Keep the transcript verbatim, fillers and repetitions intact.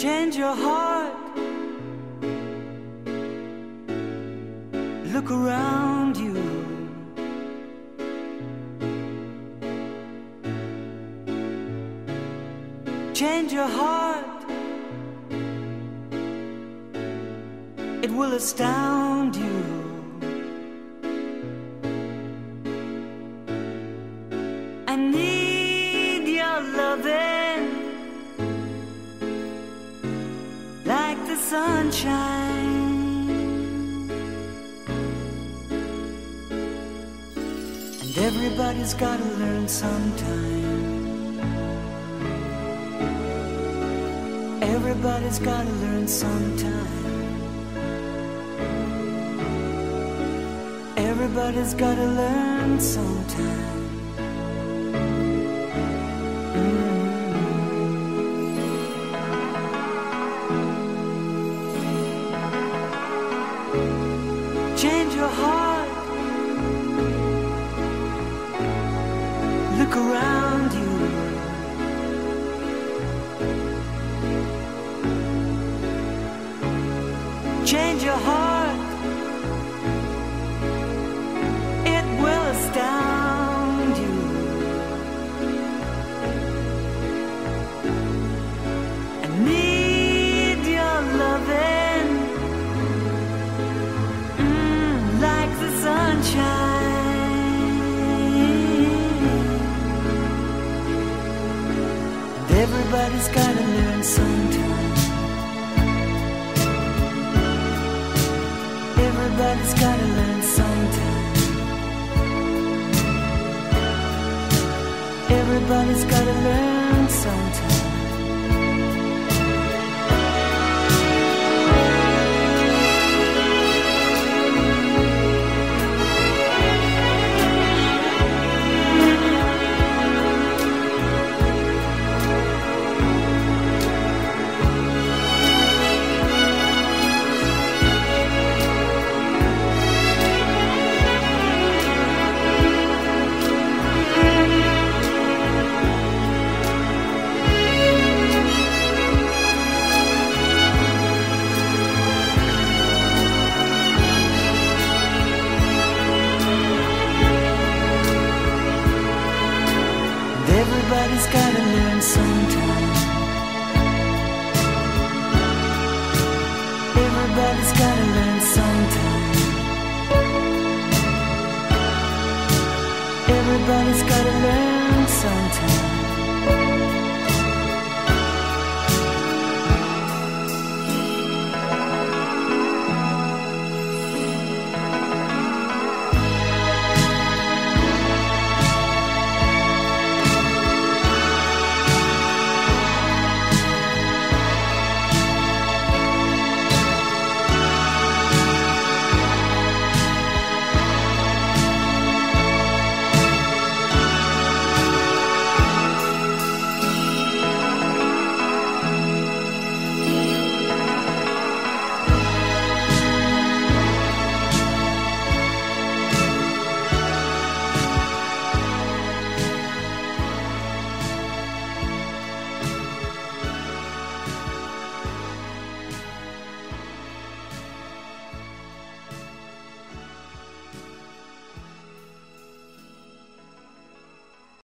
change your heart. Look around you. Change your heart. It will astound you. I need your loving like the sunshine. And everybody's gotta learn sometime. Everybody's gotta learn sometime. Everybody's gotta learn sometime. Change your heart. Look around you. Change your heart. It will astound you. I need your loving mm, like the sunshine. And everybody's gotta learn sometime. Everybody's gotta learn sometime. Everybody's gotta learn sometime. Everybody's gotta learn sometime. Everybody's gotta learn sometime. Everybody's gotta learn sometime.